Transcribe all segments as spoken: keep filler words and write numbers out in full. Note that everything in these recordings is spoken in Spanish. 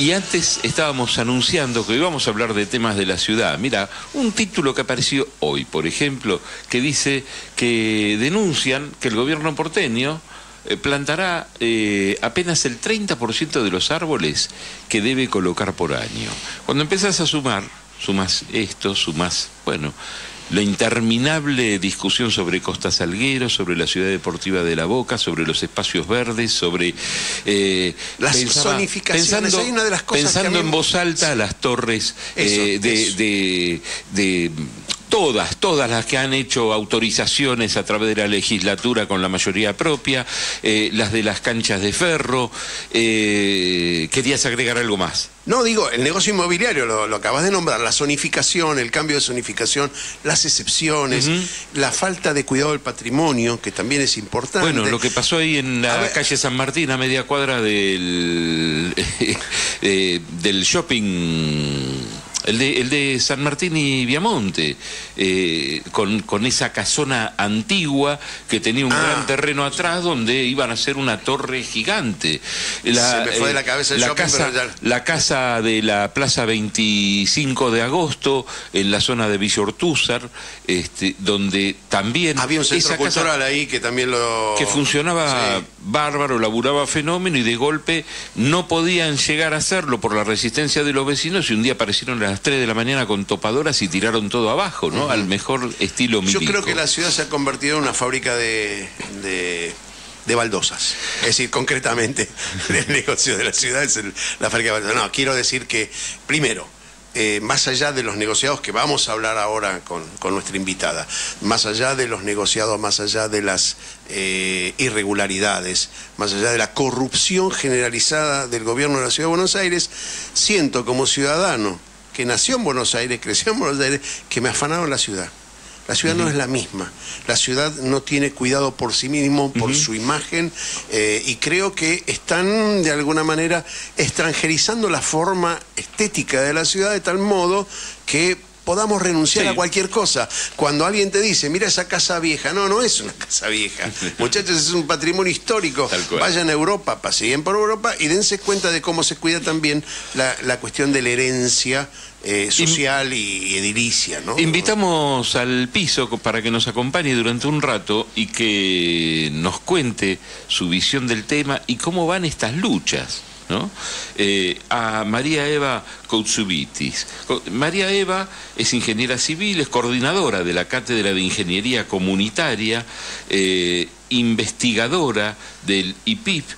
Y antes estábamos anunciando que hoy vamos a hablar de temas de la ciudad. Mira, un título que apareció hoy, por ejemplo, que dice que denuncian que el gobierno porteño eh, plantará eh, apenas el treinta por ciento de los árboles que debe colocar por año. Cuando empezás a sumar, sumas esto, sumas, bueno, la interminable discusión sobre Costa Salguero, sobre la ciudad deportiva de La Boca, sobre los espacios verdes, sobre eh, las pensaba, zonificaciones. Pensando, Hay una de las cosas pensando que a mí... en voz alta, sí, las torres eso, eh, de, eso. de, de, de todas, todas las que han hecho autorizaciones a través de la legislatura con la mayoría propia, eh, las de las canchas de ferro. Eh, ¿Querías agregar algo más? No, digo, el negocio inmobiliario, lo, lo acabas de nombrar, la zonificación, el cambio de zonificación, las excepciones, uh-huh. la falta de cuidado del patrimonio, que también es importante. Bueno, lo que pasó ahí en la calle San Martín, a media cuadra del, eh, del shopping... El de, el de San Martín y Viamonte, eh, con, con esa casona antigua que tenía un ah. gran terreno atrás donde iban a hacer una torre gigante. La, Se me fue de la cabeza el la shopping, casa, pero ya... la casa de la Plaza veinticinco de agosto, en la zona de Villa Ortúzar, este, donde también... Había un centro esa cultural casa ahí que también lo... que funcionaba sí. bárbaro, laburaba fenómeno, y de golpe no podían llegar a hacerlo por la resistencia de los vecinos, y un día aparecieron las a las tres de la mañana con topadoras y tiraron todo abajo, ¿no? Uh-huh. Al mejor estilo milico. Yo creo que la ciudad se ha convertido en una fábrica de, de, de baldosas. Es decir, concretamente, el negocio de la ciudad es el, la fábrica de baldosas. No, quiero decir que, primero, Eh, más allá de los negociados que vamos a hablar ahora con, con nuestra invitada, más allá de los negociados, más allá de las eh, irregularidades, más allá de la corrupción generalizada del gobierno de la Ciudad de Buenos Aires, siento como ciudadano que nació en Buenos Aires, creció en Buenos Aires, que me afanaron la ciudad. La ciudad uh-huh. no es la misma. La ciudad no tiene cuidado por sí mismo, por uh-huh. su imagen, eh, y creo que están de alguna manera extranjerizando la forma estética de la ciudad de tal modo que podamos renunciar sí. a cualquier cosa. Cuando alguien te dice, mira esa casa vieja, no, no es una casa vieja. Muchachos, es un patrimonio histórico. Vayan a Europa, pasen por Europa y dense cuenta de cómo se cuida también la, la cuestión de la herencia eh, social y edilicia, ¿no? Invitamos al piso para que nos acompañe durante un rato y que nos cuente su visión del tema y cómo van estas luchas, ¿no? Eh, a María Eva Koutsubitis. María Eva es ingeniera civil, es coordinadora de la Cátedra de Ingeniería Comunitaria, eh, investigadora del I P I P,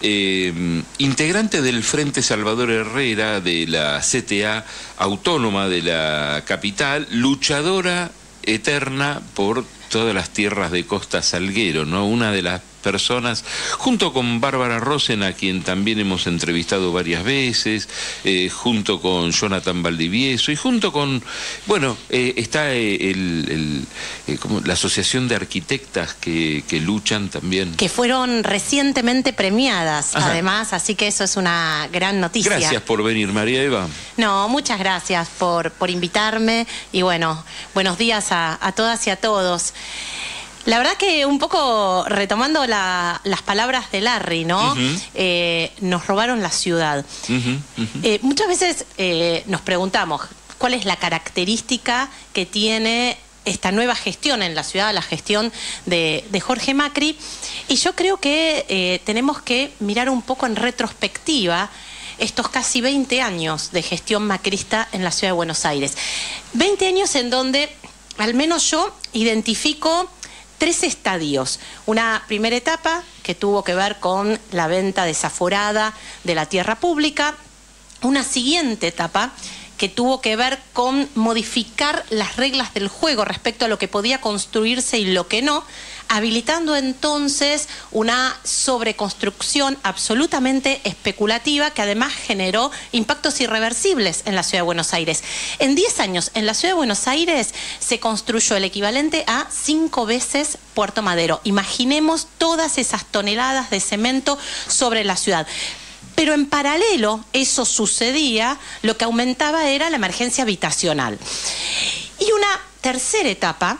eh, integrante del Frente Salvador Herrera de la C T A Autónoma de la capital, luchadora eterna por todas las tierras de Costa Salguero, ¿no? Una de las personas, junto con Bárbara Rosen, a quien también hemos entrevistado varias veces, eh, junto con Jonathan Valdivieso, y junto con, bueno, eh, está eh, el, el, eh, como la Asociación de Arquitectas que, que luchan también. Que fueron recientemente premiadas, Ajá. además, así que eso es una gran noticia. Gracias por venir, María Eva. No, muchas gracias por, por invitarme, y bueno, buenos días a, a todas y a todos. La verdad que un poco retomando la, las palabras de Larry, ¿no? Uh-huh. eh, nos robaron la ciudad. Uh-huh, uh-huh. Eh, muchas veces eh, nos preguntamos cuál es la característica que tiene esta nueva gestión en la ciudad, la gestión de, de Jorge Macri, y yo creo que eh, tenemos que mirar un poco en retrospectiva estos casi veinte años de gestión macrista en la ciudad de Buenos Aires. veinte años en donde, al menos yo, identifico tres estadios. Una primera etapa que tuvo que ver con la venta desaforada de la tierra pública. Una siguiente etapa que tuvo que ver con modificar las reglas del juego respecto a lo que podía construirse y lo que no, habilitando entonces una sobreconstrucción absolutamente especulativa que además generó impactos irreversibles en la Ciudad de Buenos Aires. En diez años, en la Ciudad de Buenos Aires se construyó el equivalente a cinco veces Puerto Madero. Imaginemos todas esas toneladas de cemento sobre la ciudad. Pero en paralelo, eso sucedía, lo que aumentaba era la emergencia habitacional. Y una tercera etapa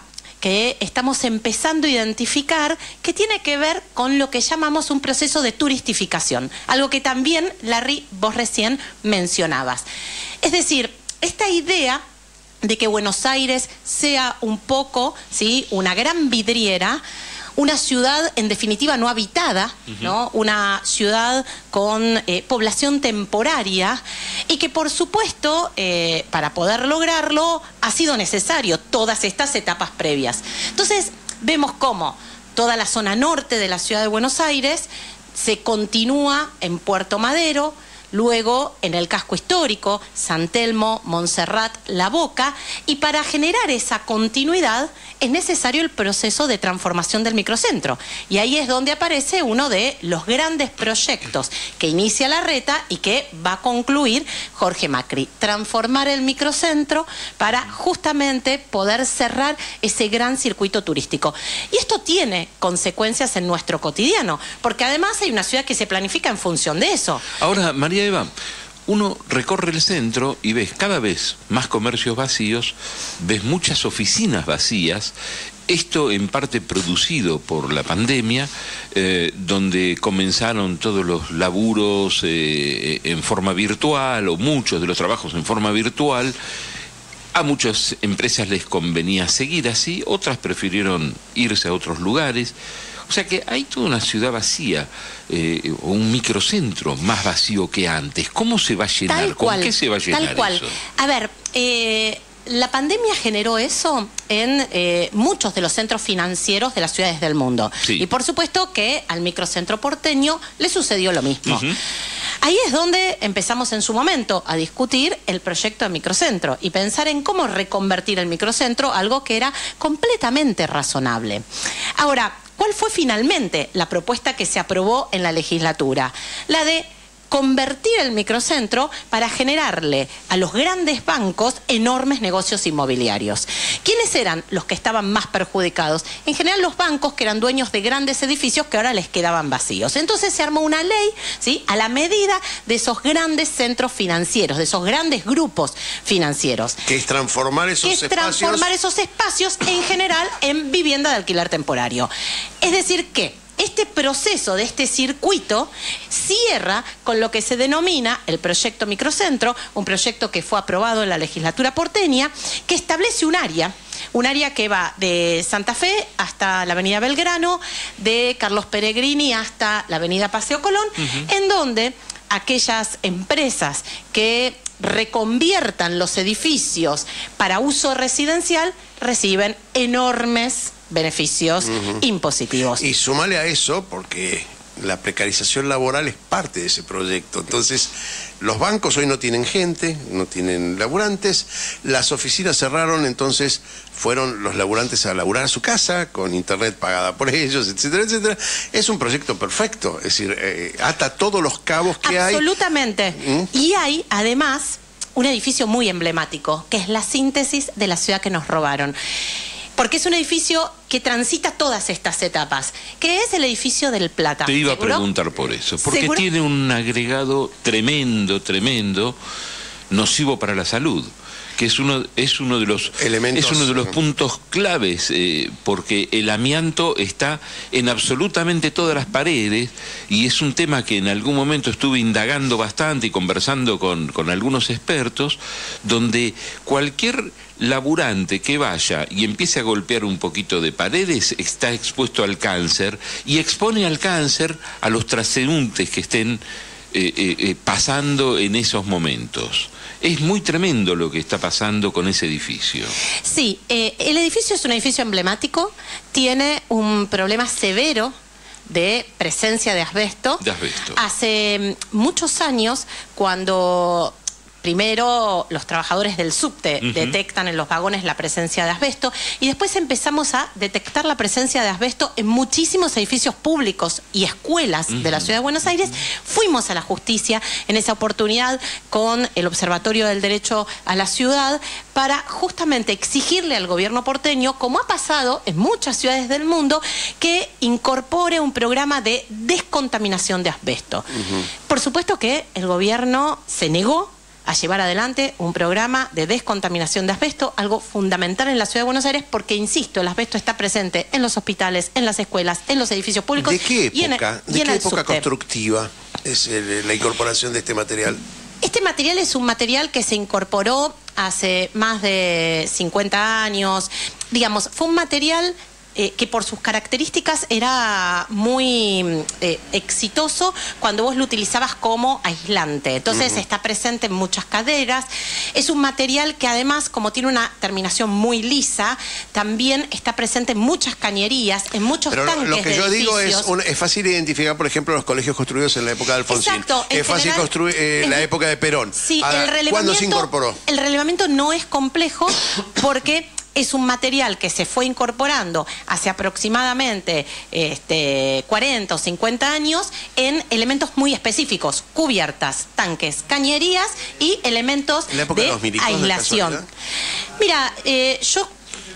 que estamos empezando a identificar que tiene que ver con lo que llamamos un proceso de turistificación, algo que también, Larry, vos recién mencionabas. Es decir, esta idea de que Buenos Aires sea un poco, ¿sí?, una gran vidriera, una ciudad en definitiva no habitada, uh-huh. ¿no? Una ciudad con eh, población temporaria y que por supuesto eh, para poder lograrlo ha sido necesario todas estas etapas previas. Entonces vemos cómo toda la zona norte de la ciudad de Buenos Aires se continúa en Puerto Madero, luego en el casco histórico, San Telmo, Montserrat, La Boca, y para generar esa continuidad es necesario el proceso de transformación del microcentro. Y ahí es donde aparece uno de los grandes proyectos que inicia Larreta y que va a concluir Jorge Macri. Transformar el microcentro para justamente poder cerrar ese gran circuito turístico. Y esto tiene consecuencias en nuestro cotidiano, porque además hay una ciudad que se planifica en función de eso. Ahora, María Eva, uno recorre el centro y ves cada vez más comercios vacíos, ves muchas oficinas vacías, esto en parte producido por la pandemia, eh, donde comenzaron todos los laburos eh, en forma virtual, o muchos de los trabajos en forma virtual. A muchas empresas les convenía seguir así, otras prefirieron irse a otros lugares. O sea que hay toda una ciudad vacía, eh, o un microcentro más vacío que antes. ¿Cómo se va a llenar? Tal cual, ¿Con qué se va a llenar tal cual. eso? A ver, eh, la pandemia generó eso en eh, muchos de los centros financieros de las ciudades del mundo. Sí. Y por supuesto que al microcentro porteño le sucedió lo mismo. Uh-huh. Ahí es donde empezamos en su momento a discutir el proyecto de microcentro y pensar en cómo reconvertir el microcentro, algo que era completamente razonable. Ahora, ¿cuál fue finalmente la propuesta que se aprobó en la legislatura? La de convertir el microcentro para generarle a los grandes bancos enormes negocios inmobiliarios. ¿Quiénes eran los que estaban más perjudicados? En general los bancos que eran dueños de grandes edificios que ahora les quedaban vacíos. Entonces se armó una ley, ¿sí?, a la medida de esos grandes centros financieros, de esos grandes grupos financieros. Que es transformar esos que es espacios... transformar esos espacios en general en vivienda de alquiler temporario. Es decir que este proceso de este circuito cierra con lo que se denomina el proyecto microcentro, un proyecto que fue aprobado en la legislatura porteña, que establece un área, un área que va de Santa Fe hasta la avenida Belgrano, de Carlos Peregrini hasta la avenida Paseo Colón, uh-huh. en donde aquellas empresas que reconviertan los edificios para uso residencial reciben enormes beneficios uh-huh. impositivos. Y súmale a eso, porque la precarización laboral es parte de ese proyecto. Entonces, los bancos hoy no tienen gente, no tienen laburantes, las oficinas cerraron, entonces fueron los laburantes a laburar a su casa, con internet pagada por ellos, etcétera, etcétera. Es un proyecto perfecto, es decir, eh, ata todos los cabos que Absolutamente. hay. Absolutamente. ¿Mm? Y hay, además, un edificio muy emblemático, que es la síntesis de la ciudad que nos robaron. Porque es un edificio que transita todas estas etapas, que es el edificio del Plata. Te iba ¿Seguro? a preguntar por eso, porque ¿Seguro? tiene un agregado tremendo, tremendo, nocivo para la salud, que es uno, es uno de los elementos, es uno de los puntos claves, eh, porque el amianto está en absolutamente todas las paredes, y es un tema que en algún momento estuve indagando bastante y conversando con, con algunos expertos, donde cualquier laburante que vaya y empiece a golpear un poquito de paredes está expuesto al cáncer, y expone al cáncer a los transeúntes que estén eh, eh, eh, pasando en esos momentos. Es muy tremendo lo que está pasando con ese edificio. Sí, eh, el edificio es un edificio emblemático, tiene un problema severo de presencia de asbesto. De asbesto. Hace muchos años, cuando primero los trabajadores del subte uh-huh. detectan en los vagones la presencia de asbesto, y después empezamos a detectar la presencia de asbesto en muchísimos edificios públicos y escuelas uh-huh. de la ciudad de Buenos Aires. Uh-huh. Fuimos a la justicia en esa oportunidad con el Observatorio del Derecho a la Ciudad para justamente exigirle al gobierno porteño, como ha pasado en muchas ciudades del mundo, que incorpore un programa de descontaminación de asbesto. Uh-huh. Por supuesto que el gobierno se negó, a llevar adelante un programa de descontaminación de asbesto, algo fundamental en la Ciudad de Buenos Aires, porque, insisto, el asbesto está presente en los hospitales, en las escuelas, en los edificios públicos. ¿De qué época, y en el, ¿de y en qué el época subte. constructiva es el, la incorporación de este material? Este material es un material que se incorporó hace más de cincuenta años. Digamos, fue un material Eh, que por sus características era muy eh, exitoso cuando vos lo utilizabas como aislante. Entonces uh-huh. está presente en muchas caderas. Es un material que además, como tiene una terminación muy lisa, también está presente en muchas cañerías, en muchos Pero tanques lo que de yo edificios. digo es, un, es fácil identificar, por ejemplo, los colegios construidos en la época de Alfonsín. Exacto. Es fácil general, construir eh, es, la época de Perón. Sí, Ahora, el relevamiento, ¿cuándo se incorporó? El relevamiento no es complejo porque es un material que se fue incorporando hace aproximadamente este, cuarenta o cincuenta años en elementos muy específicos: cubiertas, tanques, cañerías y elementos ¿En la época de, de los milicos, aislación. de Mira, eh, yo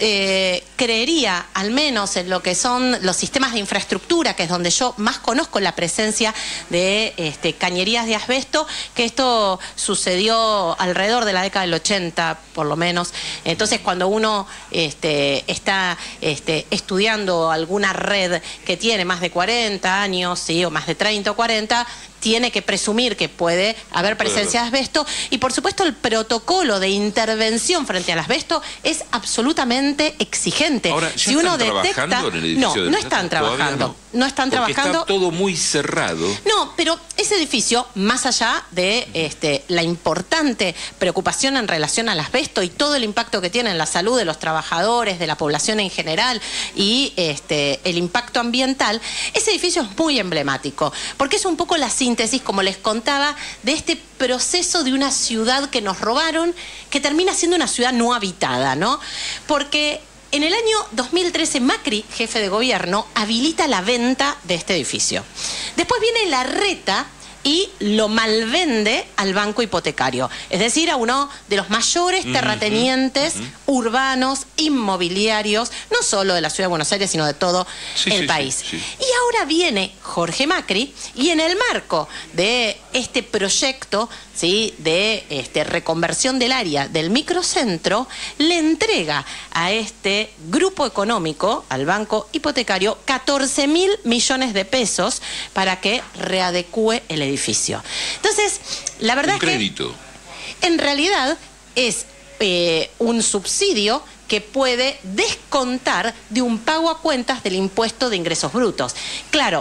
Eh, creería, al menos en lo que son los sistemas de infraestructura, que es donde yo más conozco la presencia de este, cañerías de asbesto, que esto sucedió alrededor de la década del ochenta, por lo menos. Entonces, cuando uno este, está este, estudiando alguna red que tiene más de cuarenta años, ¿sí? o más de treinta o cuarenta, tiene que presumir que puede haber presencia de asbesto, y por supuesto el protocolo de intervención frente al asbesto es absolutamente exigente. Ahora, ¿ya si uno están detecta, trabajando en el edificio no, del no Plaza? están trabajando, no. no están Porque trabajando. está todo muy cerrado. No, pero ese edificio, más allá de este, la importante preocupación en relación al asbesto y todo el impacto que tiene en la salud de los trabajadores, de la población en general y este, el impacto ambiental, ese edificio es muy emblemático, porque es un poco la síntesis, como les contaba, de este proceso de una ciudad que nos robaron, que termina siendo una ciudad no habitada, ¿no? Porque en el año dos mil trece, Macri, jefe de gobierno, habilita la venta de este edificio. Después viene Larreta y lo malvende al banco hipotecario, es decir, a uno de los mayores terratenientes uh-huh. urbanos, inmobiliarios, no solo de la Ciudad de Buenos Aires, sino de todo sí, el sí, país. Sí, sí. Y ahora viene Jorge Macri y en el marco de este proyecto, ¿sí? de este, reconversión del área del microcentro, le entrega a este grupo económico, al banco hipotecario, catorce mil millones de pesos para que readecúe el edificio. Entonces, la verdad un es crédito. que en realidad es eh, un subsidio que puede descontar de un pago a cuentas del impuesto de ingresos brutos. Claro,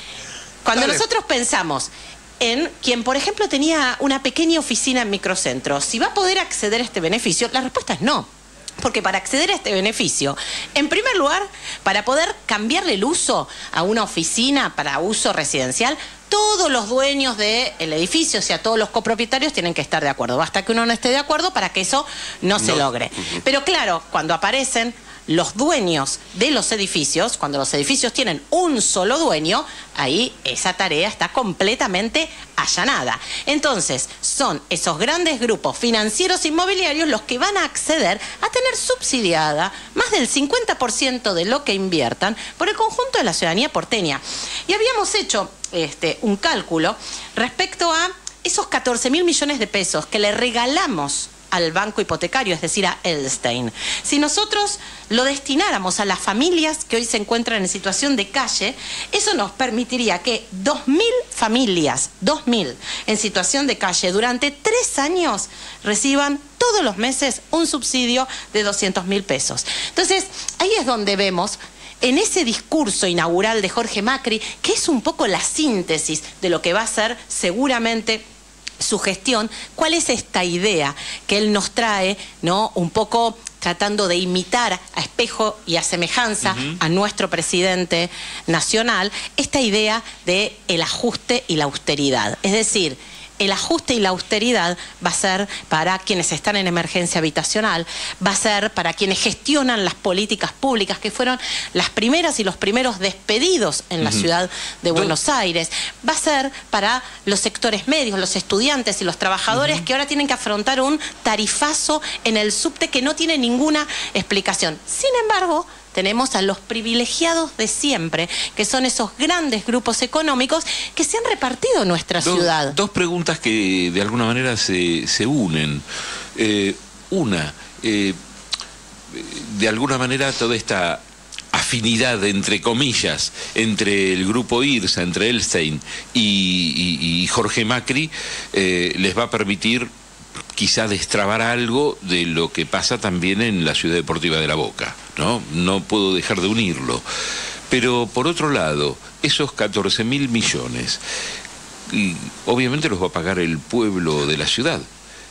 cuando Dale. nosotros pensamos en quien, por ejemplo, tenía una pequeña oficina en microcentro, si va a poder acceder a este beneficio, la respuesta es no. Porque para acceder a este beneficio, en primer lugar, para poder cambiarle el uso a una oficina para uso residencial, todos los dueños del edificio, o sea, todos los copropietarios tienen que estar de acuerdo. Basta que uno no esté de acuerdo para que eso no, no. se logre. Pero claro, cuando aparecen los dueños de los edificios, cuando los edificios tienen un solo dueño, ahí esa tarea está completamente allanada. Entonces, son esos grandes grupos financieros inmobiliarios los que van a acceder a tener subsidiada más del cincuenta por ciento de lo que inviertan por el conjunto de la ciudadanía porteña. Y habíamos hecho este, un cálculo respecto a esos catorce mil millones de pesos que le regalamos al banco hipotecario, es decir, a Edelstein. Si nosotros lo destináramos a las familias que hoy se encuentran en situación de calle, eso nos permitiría que dos mil familias, dos mil en situación de calle durante tres años reciban todos los meses un subsidio de doscientos mil pesos. Entonces, ahí es donde vemos en ese discurso inaugural de Jorge Macri, que es un poco la síntesis de lo que va a ser seguramente su gestión, cuál es esta idea que él nos trae, ¿no? Un poco tratando de imitar a espejo y a semejanza uh-huh. a nuestro presidente nacional, esta idea de el ajuste y la austeridad. Es decir, el ajuste y la austeridad va a ser para quienes están en emergencia habitacional, va a ser para quienes gestionan las políticas públicas, que fueron las primeras y los primeros despedidos en la uh-huh. ciudad de Buenos Aires, va a ser para los sectores medios, los estudiantes y los trabajadores uh-huh. que ahora tienen que afrontar un tarifazo en el subte que no tiene ninguna explicación. Sin embargo, tenemos a los privilegiados de siempre, que son esos grandes grupos económicos que se han repartido nuestra dos, ciudad. Dos preguntas que de alguna manera se, se unen. Eh, una, eh, de alguna manera toda esta afinidad, entre comillas, entre el grupo IRSA, entre Elstein y, y, y Jorge Macri, eh, les va a permitir quizá destrabar algo de lo que pasa también en la Ciudad Deportiva de La Boca, ¿no? No puedo dejar de unirlo. Pero por otro lado, esos catorce mil millones, y obviamente los va a pagar el pueblo de la ciudad.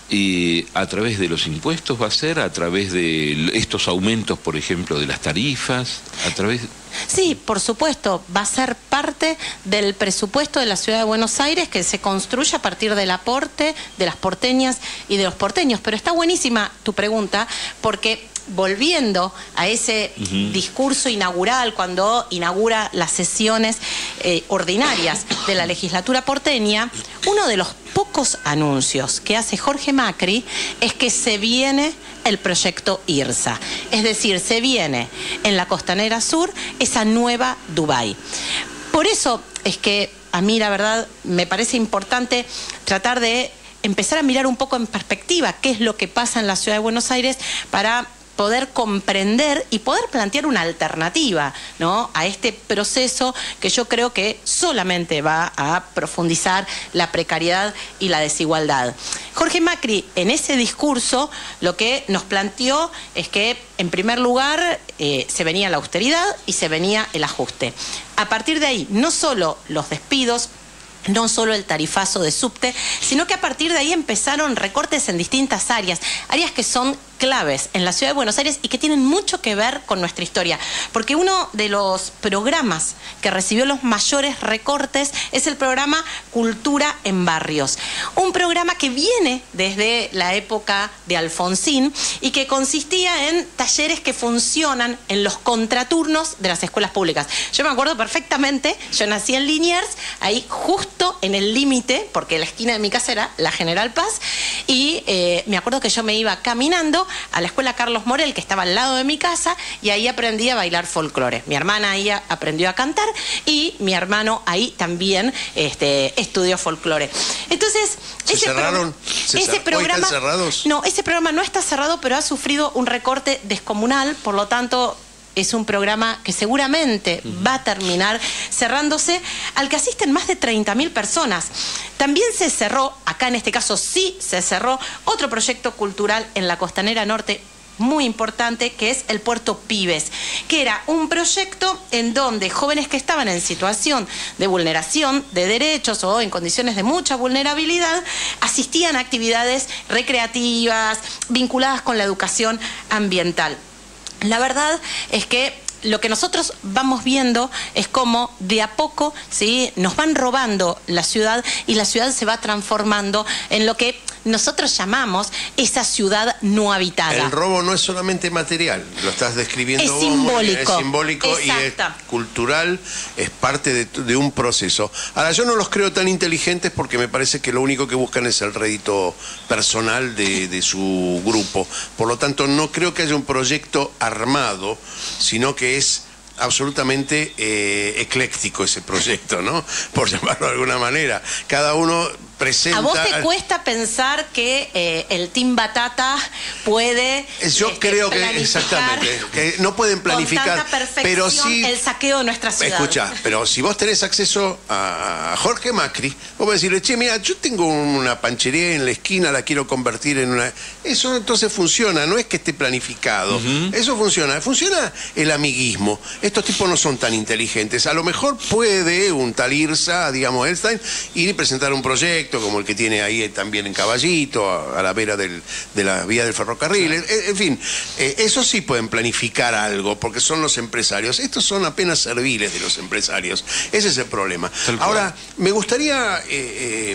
Y a través de los impuestos va a ser, a través de estos aumentos, por ejemplo, de las tarifas, a través... Sí, por supuesto, va a ser parte del presupuesto de la Ciudad de Buenos Aires que se construye a partir del aporte de las porteñas y de los porteños. Pero está buenísima tu pregunta, porque volviendo a ese uh-huh. discurso inaugural, cuando inaugura las sesiones eh, ordinarias de la legislatura porteña, uno de los pocos anuncios que hace Jorge Macri es que se viene el proyecto IRSA. Es decir, se viene en la Costanera Sur esa nueva Dubái. Por eso es que a mí, la verdad, me parece importante tratar de empezar a mirar un poco en perspectiva qué es lo que pasa en la Ciudad de Buenos Aires para poder comprender y poder plantear una alternativa, ¿no?, a este proceso que yo creo que solamente va a profundizar la precariedad y la desigualdad. Jorge Macri, en ese discurso, lo que nos planteó es que, en primer lugar, eh, se venía la austeridad y se venía el ajuste. A partir de ahí, no solo los despidos, no solo el tarifazo de subte, sino que a partir de ahí empezaron recortes en distintas áreas, áreas que son claves en la Ciudad de Buenos Aires y que tienen mucho que ver con nuestra historia, porque uno de los programas que recibió los mayores recortes es el programa Cultura en Barrios, un programa que viene desde la época de Alfonsín y que consistía en talleres que funcionan en los contraturnos de las escuelas públicas. Yo me acuerdo perfectamente, yo nací en Liniers, ahí justo en el límite, porque la esquina de mi casa era la General Paz, y eh, me acuerdo que yo me iba caminando a la escuela Carlos Morel, que estaba al lado de mi casa, y ahí aprendí a bailar folclore. Mi hermana ahí aprendió a cantar y mi hermano ahí también este, estudió folclore. Entonces, ¿Se ese, cerraron? pro ¿Se ese cer programa... ¿Hoy están cerrados? No, ese programa no está cerrado, pero ha sufrido un recorte descomunal, por lo tanto... es un programa que seguramente va a terminar cerrándose, al que asisten más de treinta mil personas. También se cerró, acá en este caso sí se cerró, otro proyecto cultural en la Costanera Norte muy importante, que es el Puerto Pibes, que era un proyecto en donde jóvenes que estaban en situación de vulneración de derechos o en condiciones de mucha vulnerabilidad asistían a actividades recreativas vinculadas con la educación ambiental. La verdad es que lo que nosotros vamos viendo es cómo de a poco, ¿sí?, nos van robando la ciudad y la ciudad se va transformando en lo que nosotros llamamos esa ciudad no habitada. El robo no es solamente material, lo estás describiendo es vos, simbólico. Es simbólico y es cultural, es parte de, de un proceso. Ahora, yo no los creo tan inteligentes porque me parece que lo único que buscan es el rédito personal de, de su grupo. Por lo tanto, no creo que haya un proyecto armado, sino que es absolutamente eh, ecléctico ese proyecto, ¿no?, por llamarlo de alguna manera. Cada uno presenta... ¿A vos te cuesta pensar que eh, el Team Batata puede Yo este, creo que, exactamente, que no pueden planificar, con tanta pero sí... el saqueo de nuestra ciudad. Escucha, pero si vos tenés acceso a Jorge Macri, vos podés decirle, che, mira, yo tengo una panchería en la esquina, la quiero convertir en una... Eso entonces funciona, no es que esté planificado. Uh-huh. Eso funciona. Funciona el amiguismo. Estos tipos no son tan inteligentes. A lo mejor puede un tal IRSA, digamos, Elstein, ir y presentar un proyecto como el que tiene ahí también en Caballito, a, a la vera del, de la vía del ferrocarril. En, en fin, eh, eso sí pueden planificar algo, porque son los empresarios. Estos son apenas serviles de los empresarios. Ese es el problema. Ahora, me gustaría... Eh, eh,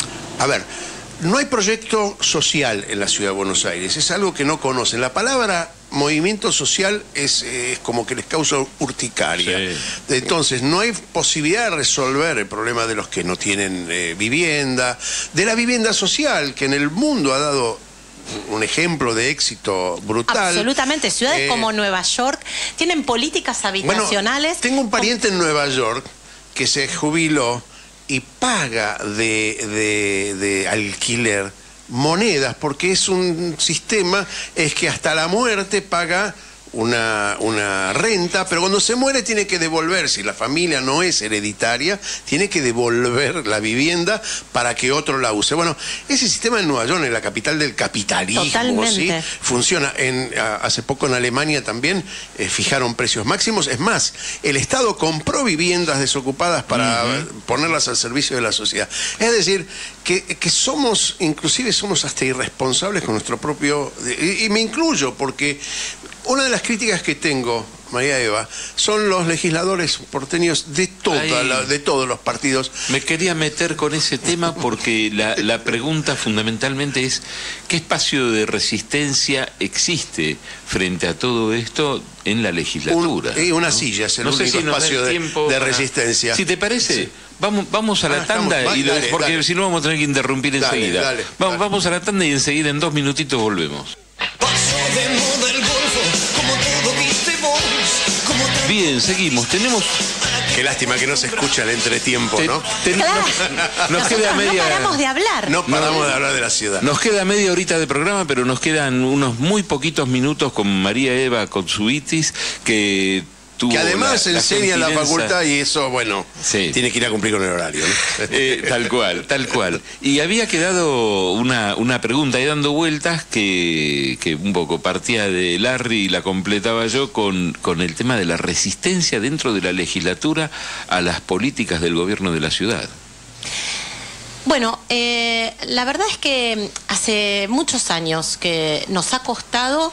a ver... No hay proyecto social en la Ciudad de Buenos Aires, es algo que no conocen. La palabra movimiento social es, eh, es como que les causa urticaria. Sí. Entonces, no hay posibilidad de resolver el problema de los que no tienen eh, vivienda, de la vivienda social, que en el mundo ha dado un ejemplo de éxito brutal. Absolutamente. Ciudades eh, como Nueva York tienen políticas habitacionales. Bueno, tengo un pariente en Nueva York que se jubiló y paga de, de, de alquiler monedas, porque es un sistema, es que hasta la muerte paga Una, una renta, pero cuando se muere tiene que devolver, si la familia no es hereditaria, tiene que devolver la vivienda para que otro la use. Bueno, ese sistema en Nueva York, en la capital del capitalismo, ¿sí? Funciona. En, a, hace poco en Alemania también eh, fijaron precios máximos. Es más, el Estado compró viviendas desocupadas para uh-huh. ponerlas al servicio de la sociedad. Es decir, que, que somos, inclusive somos hasta irresponsables con nuestro propio... Y, y me incluyo, porque una de las críticas que tengo, María Eva, son los legisladores porteños de, toda la, de todos los partidos. Me quería meter con ese tema porque la, la pregunta fundamentalmente es ¿qué espacio de resistencia existe frente a todo esto en la legislatura? Un, y una ¿no? silla es el no único sé si espacio de, de para... resistencia. Si te parece... Sí. Vamos, vamos a la ah, tanda, estamos, y dale, de, porque dale. si no vamos a tener que interrumpir Dale, enseguida. dale, vamos, dale. vamos a la tanda y enseguida en dos minutitos volvemos. Bien, seguimos. Tenemos... Qué lástima que no se escucha el entretiempo, te, ¿no? Te, claro. nos, nos queda media... No paramos de hablar. No paramos no, de hablar de la ciudad. Nos queda media horita de programa, pero nos quedan unos muy poquitos minutos con María Eva Kotsuitis, que... Que además la, enseña la la facultad y eso, bueno, sí. tiene que ir a cumplir con el horario, ¿no? Eh, tal cual, tal cual. Y había quedado una, una pregunta ahí dando vueltas que, que un poco partía de Larry y la completaba yo con, con el tema de la resistencia dentro de la legislatura a las políticas del gobierno de la ciudad. Bueno, eh, la verdad es que hace muchos años que nos ha costado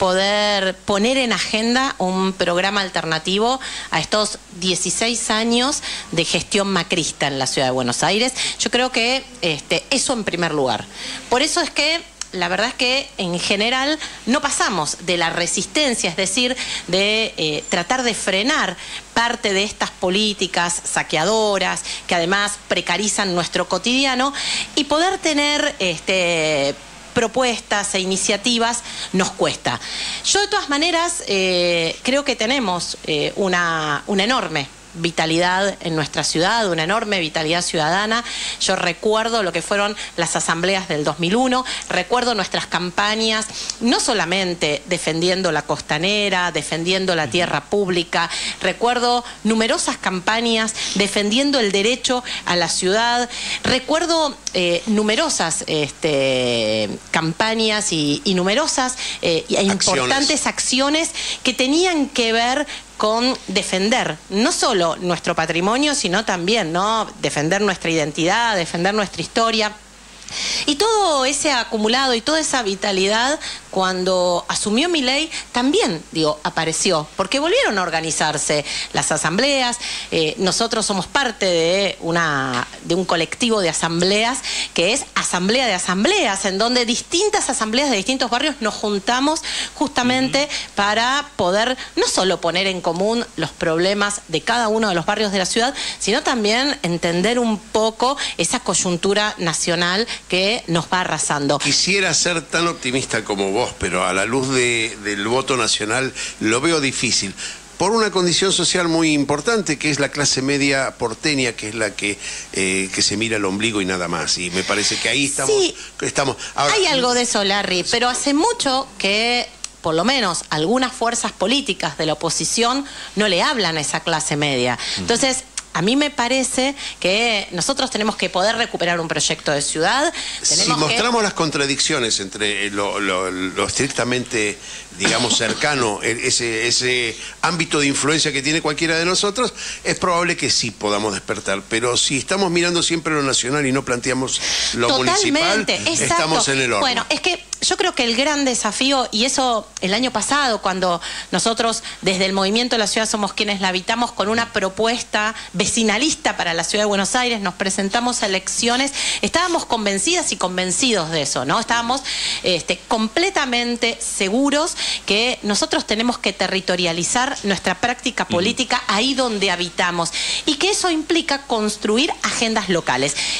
poder poner en agenda un programa alternativo a estos dieciséis años de gestión macrista en la ciudad de Buenos Aires. Yo creo que este, eso en primer lugar. Por eso es que la verdad es que en general no pasamos de la resistencia, es decir, de eh, tratar de frenar parte de estas políticas saqueadoras que además precarizan nuestro cotidiano y poder tener este, propuestas e iniciativas nos cuesta. Yo de todas maneras eh, creo que tenemos eh, una, una enorme vitalidad en nuestra ciudad, una enorme vitalidad ciudadana. Yo recuerdo lo que fueron las asambleas del dos mil uno, recuerdo nuestras campañas, no solamente defendiendo la costanera, defendiendo la tierra pública, recuerdo numerosas campañas defendiendo el derecho a la ciudad, recuerdo eh, numerosas este, campañas y, y numerosas eh, e importantes acciones que tenían que ver con defender no solo nuestro patrimonio, sino también, ¿no?, defender nuestra identidad, defender nuestra historia. Y todo ese acumulado y toda esa vitalidad, cuando asumió Milei, también, digo, apareció, porque volvieron a organizarse las asambleas. Eh, nosotros somos parte de, una, de un colectivo de asambleas que es Asamblea de Asambleas, en donde distintas asambleas de distintos barrios nos juntamos justamente uh-huh. para poder no solo poner en común los problemas de cada uno de los barrios de la ciudad, sino también entender un poco esa coyuntura nacional que nos va arrasando. Quisiera ser tan optimista como vos, pero a la luz de, del voto nacional lo veo difícil. Por una condición social muy importante, que es la clase media porteña, que es la que, eh, que se mira el ombligo y nada más. Y me parece que ahí estamos. Sí, estamos. Ahora, hay algo de eso, Larry, pero hace mucho que por lo menos algunas fuerzas políticas de la oposición no le hablan a esa clase media. Entonces, a mí me parece que nosotros tenemos que poder recuperar un proyecto de ciudad. Si mostramos que... las contradicciones entre lo, lo, lo estrictamente, digamos, cercano, ese, ese ámbito de influencia que tiene cualquiera de nosotros, es probable que sí podamos despertar. Pero si estamos mirando siempre lo nacional y no planteamos lo Totalmente, municipal, exacto. estamos en el horno. Bueno, es que yo creo que el gran desafío, y eso el año pasado, cuando nosotros desde el Movimiento de la Ciudad Somos Quienes la Habitamos, con una propuesta vecinalista para la Ciudad de Buenos Aires, nos presentamos a elecciones, estábamos convencidas y convencidos de eso, ¿no? Estábamos este, completamente seguros que nosotros tenemos que territorializar nuestra práctica política ahí donde habitamos y que eso implica construir agendas locales.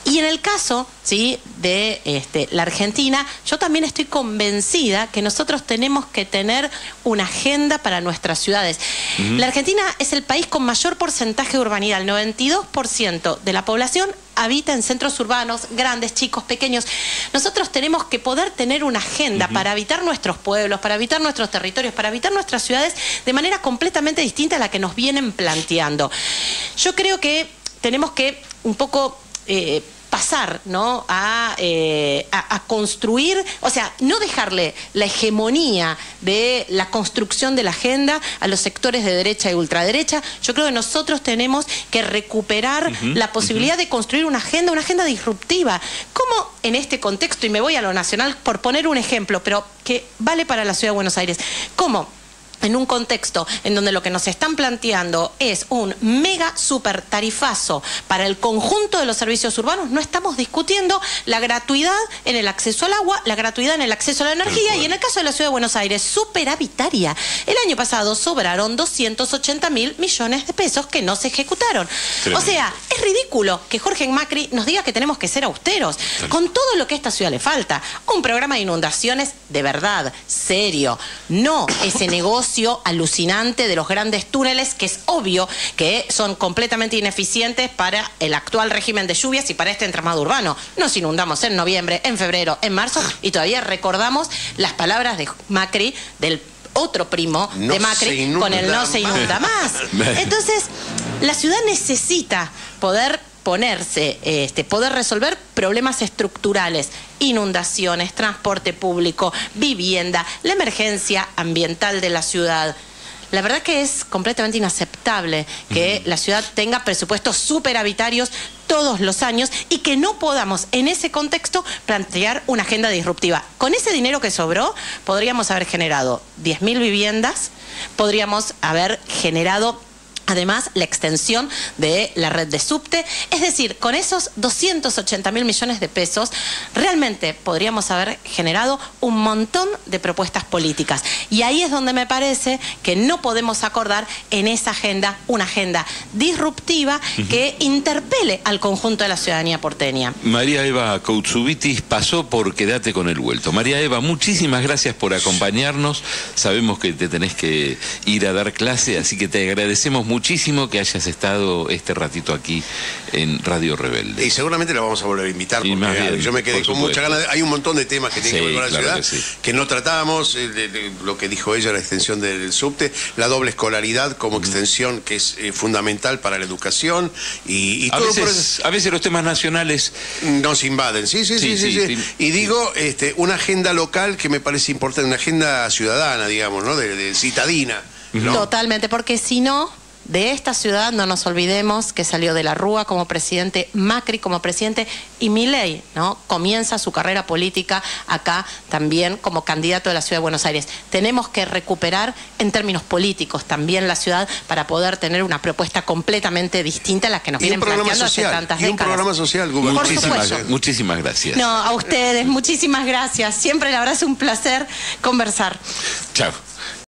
Y en el caso, ¿sí?, de este, la Argentina, yo también estoy convencida que nosotros tenemos que tener una agenda para nuestras ciudades. Uh-huh. La Argentina es el país con mayor porcentaje de urbanidad. El noventa y dos por ciento de la población habita en centros urbanos, grandes, chicos, pequeños. Nosotros tenemos que poder tener una agenda uh-huh. para habitar nuestros pueblos, para habitar nuestros territorios, para habitar nuestras ciudades de manera completamente distinta a la que nos vienen planteando. Yo creo que tenemos que un poco eh, pasar, ¿no?, a, eh, a, a construir, o sea, no dejarle la hegemonía de la construcción de la agenda a los sectores de derecha y ultraderecha. Yo creo que nosotros tenemos que recuperar uh-huh, la posibilidad uh-huh. de construir una agenda, una agenda disruptiva. ¿Cómo en este contexto, y me voy a lo nacional por poner un ejemplo, pero que vale para la Ciudad de Buenos Aires, cómo en un contexto en donde lo que nos están planteando es un mega super tarifazo para el conjunto de los servicios urbanos, no estamos discutiendo la gratuidad en el acceso al agua, la gratuidad en el acceso a la energía, y en el caso de la Ciudad de Buenos Aires, superavitaria. El año pasado sobraron doscientos ochenta mil millones de pesos que no se ejecutaron. Tremendo. O sea, es ridículo que Jorge Macri nos diga que tenemos que ser austeros Tremendo. Con todo lo que a esta ciudad le falta. Un programa de inundaciones de verdad, serio, no ese negocio alucinante de los grandes túneles, que es obvio que son completamente ineficientes para el actual régimen de lluvias y para este entramado urbano. Nos inundamos en noviembre, en febrero, en marzo, y todavía recordamos las palabras de Macri, del otro primo no de Macri, con el no se inunda más. Entonces, la ciudad necesita poder ponerse, este, poder resolver problemas estructurales, inundaciones, transporte público, vivienda, la emergencia ambiental de la ciudad. La verdad que es completamente inaceptable que uh-huh. la ciudad tenga presupuestos superavitarios todos los años y que no podamos en ese contexto plantear una agenda disruptiva. Con ese dinero que sobró podríamos haber generado diez mil viviendas, podríamos haber generado además la extensión de la red de subte. Es decir, con esos doscientos ochenta mil millones de pesos realmente podríamos haber generado un montón de propuestas políticas. Y ahí es donde me parece que no podemos acordar en esa agenda una agenda disruptiva uh-huh. que interpele al conjunto de la ciudadanía porteña. María Eva Koutsovitis pasó por Quédate con el Vuelto. María Eva, muchísimas gracias por acompañarnos. Sabemos que te tenés que ir a dar clase, así que te agradecemos mucho muchísimo que hayas estado este ratito aquí en Radio Rebelde. Y seguramente la vamos a volver a invitar, porque bien, yo me quedé con mucha ganas. De, hay un montón de temas que tienen sí, que ver con la claro ciudad, que, sí. que no tratamos, eh, de, de, lo que dijo ella, la extensión del subte, la doble escolaridad como mm. extensión que es eh, fundamental para la educación, y, y a, todo veces, por eso, a veces los temas nacionales nos invaden, sí, sí, sí, sí, sí, sí, sí. Y digo, este, una agenda local que me parece importante, una agenda ciudadana, digamos, ¿no? De, de citadina, ¿no? Totalmente, porque si no, de esta ciudad no nos olvidemos que salió de la Rúa como presidente, Macri como presidente, y Milei, ¿no?, comienza su carrera política acá también como candidato de la Ciudad de Buenos Aires. Tenemos que recuperar en términos políticos también la ciudad para poder tener una propuesta completamente distinta a la que nos vienen planteando hace tantas décadas. Y un programa social, muchísimas, muchísimas gracias. No, a ustedes, muchísimas gracias. Siempre la verdad es un placer conversar. Chao.